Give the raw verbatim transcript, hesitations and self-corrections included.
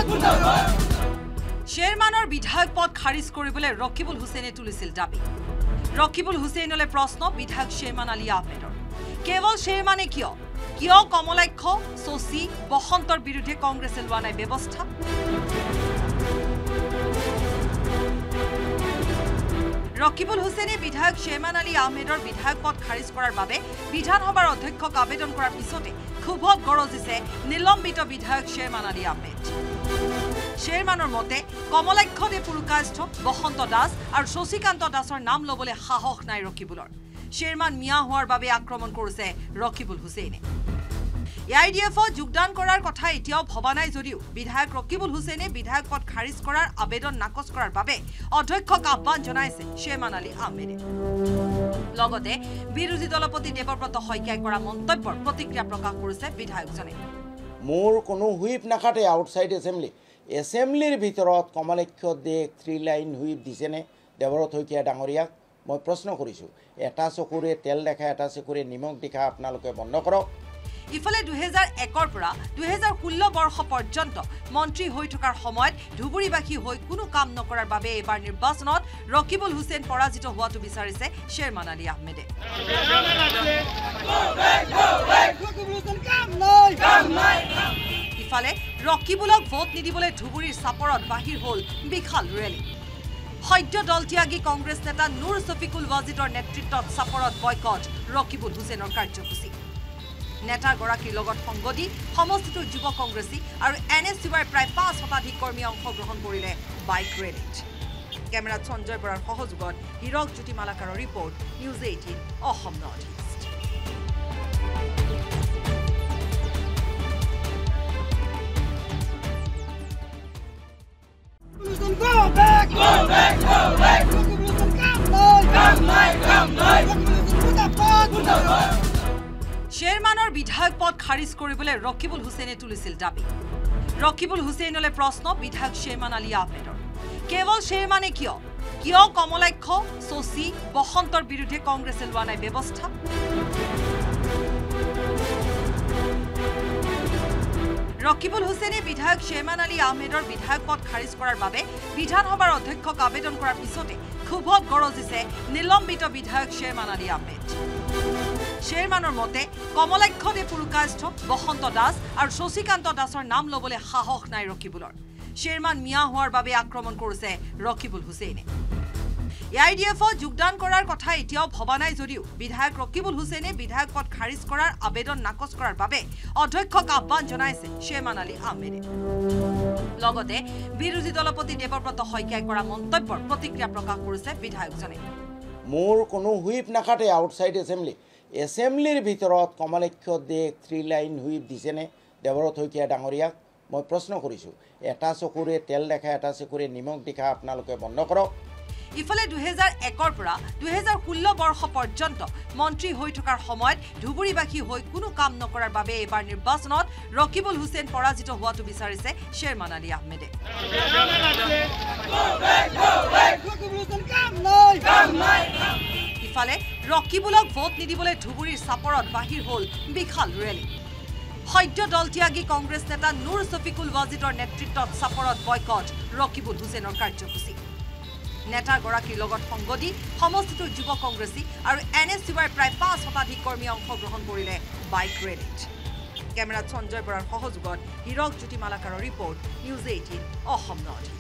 Shermanor বিধায়ক পদ খাৰিজ কৰিবলৈ Rakibul হুছেইনে তুলিছিল দাবী Rakibul হুছেইনলৈ প্ৰশ্ন বিধায়ক Sherman Ali Ahmedৰ কেৱল Shermane কিয় কিয় কমলাক্ষ সোসি বসন্তৰ বিৰুদ্ধে কংগ্ৰেছে লোৱা নাই ব্যৱস্থা Rakibul হুছেইনে বিধায়ক Sherman Ali Ahmedৰ বিধায়ক পদ খাৰিজ কৰাৰ বাবে বিধানসভাৰ অধ্যক্ষক আবেদন কৰাৰ পিছতে খুবত গৰজিছে নিলম্বিত বিধায়ক Sherman Ali Ahmed Shermanor মতে কমলাক্ষ দে পুৰকাষ্ঠ বসন্ত দাস আৰু শশীকান্ত দাসৰ নাম লবলৈ সাহস নাই Rakibulৰ Sherman মিয়া হোৱাৰ বাবে আক্ৰমণ কৰিছে Rakibul হুছেইনে আই ডি এফ যোগদান কৰাৰ কথা এতিয়াও ভবা নাই যদিও বিধায়ক Rakibul হুছেইনে বিধায়ক পদ খাৰিজ কৰাৰ আবেদন নাকচ কৰাৰ বাবে অধ্যক্ষক আহ্বান জনাইছে Sherman Ali Ahmed লগতে বিৰোধী দলপতি দেৱব্ৰত শইকীয়াই কৰা মন্তব্যৰ প্ৰতিক্ৰিয়া প্ৰকাশ কৰিছে বিধায়কজনে মোৰ কোনো হুইপ নাকাটে আউটসাইড এসেম্বলি এসেম্বলিৰ ভিতৰত Kamalakhya Dey three line whip দিছেনে দেৱব্ৰত শইকীয়া ডাঙৰীয়াক মই প্ৰশ্ন কৰিছো এটা চকুৰে তেল দেখা এটা চকুৰে নিমখ দেখা আপোনালোকে বন্ধ কৰক ইফালে দুই হাজাৰ একৰ পৰা দুই হাজাৰ ষোল্ল বৰ্ষ পৰ্যন্ত মন্ত্ৰী হৈ থকাৰ সময়ত ধুবুৰীবাসী হৈ কোনো কাম নকৰাৰ বাবে এবাৰ নিৰ্বাচনত Rakibul হুছেইন পৰাজিত হোৱাটো বিচাৰিছে Sherman Ali Ahmede ইফালে Rakibulক ভোট নিদিবলৈ ধুবুৰীৰ চাপৰত বাহিৰ হ'ল বিশাল ৰেলী সদ্য দলত্যাগী কংগ্ৰেছ নেতা নুৰ শফিকুল ৱাজিদৰ নেতৃত্বত চাপৰত বয়কট Rakibul হুছেইনৰ কাৰ্যসূচী নেতা গৰাকীৰ লগত সংগ দি সমষ্টিটোৰ যুৱ কংগ্ৰেছী আৰু এন এছ ইউৰ প্ৰায় পাঁচ শতাধিক কৰ্মী অংশগ্ৰহণ কৰিলে বাইক ৰেলীত কেমেৰাত সঞ্জয় বৰাৰ সহযোগত হিৰক জ্যোতি মালাকাৰৰ report news eighteen Assam north east Go back! Go back! Go back! Come on! Come on! Shermanor বিধায়ক পদ খাৰিজ কৰিবলৈ Rakibul হুছেইনে তুলিছিল দাবী Rakibul হুছেইনলৈ প্ৰশ্ন বিধায়ক Sherman Ali Ahmedৰ কেৱল Shermane কিয় কিয় কমলাক্ষ সোসি বসন্তৰ বিৰুদ্ধে কংগ্ৰেছে লোৱা নাই ব্যৱস্থা Rakibul হুছেইনে বিধায়ক Sherman Ali Ahmedৰ বিধায়ক পদ খাৰিজ কৰাৰ বাবে বিধানসভাৰ অধ্যক্ষক আবেদন কৰাৰ পিছতে খুবত গৰজিছে নিলম্বিত বিধায়ক Sherman Ali Ahmed Shermanor মতে কমলাক্ষ দে পুৰকাষ্ঠ বসন্ত দাস আৰু শশীকান্ত দাসৰ নাম লবলৈ সাহস নাই Rakibulৰ Sherman মিয়া হোৱাৰ বাবে আক্ৰমণ কৰিছে Rakibul হুছেইনে আই ডি এফ যোগদান কৰাৰ কথা এতিয়াও ভবা নাই যদিও বিধায়ক Rakibul হুছেইনে বিধায়ক পদ খাৰিজ কৰাৰ আবেদন নাকচ কৰাৰ বাবে অধ্যক্ষক আহ্বান জনাইছে Sherman Ali Ahmed লগতে বিৰোধী দলপতি দেৱব্ৰত শইকীয়াই কৰা মন্তব্যৰ প্ৰতিক্ৰিয়া প্ৰকাশ কৰিছে বিধায়কজনে মোৰ কোনো হুইপ নাকাটে আউটসাইড এসেম্বলি এসেম্বলিৰ ভিতৰত Kamalakhya Dey three line whip দিছেনে দেৱব্ৰত শইকীয়া ডাঙৰীয়াক মই প্ৰশ্ন কৰিছো এটা চকুৰে তেল দেখা এটা চকুৰে নিমখ দেখা আপোনালোকে বন্ধ কৰক ইফালে দুই হাজাৰ একৰ পৰা দুই হাজাৰ ষোল্ল বৰ্ষ পৰ্যন্ত মন্ত্ৰী হৈ থকাৰ সময়ত ধুবুৰীবাসী হৈ কোনো কাম নকৰাৰ বাবে এবাৰ নিৰ্বাচনত Rakibul হুছেইন পৰাজিত হোৱাটো বিচাৰিছে Sherman Ali Ahmede ইফালে Rakibulক ভোট নিদিবলৈ ধুবুৰীৰ চাপৰত বাহিৰ হ'ল বিশাল ৰেলী সদ্য দলত্যাগী কংগ্ৰেছ নেতা নুৰ শফিকুল ৱাজিদৰ নেতৃত্বত চাপৰত বয়কট Rakibul হুছেইনৰ কাৰ্যসূচী নেতা গৰাকীৰ লগত সংগ দি সমষ্টিটোৰ যুৱ কংগ্ৰেছী আৰু এন এছ ইউৰ প্ৰায় পাঁচ শতাধিক কৰ্মী অংশগ্ৰহণ কৰিলে বাইক ৰেলীত কেমেৰাত সঞ্জয় বৰাৰ সহযোগত হিৰক জ্যোতি মালাকাৰৰ report news eighteen Assam north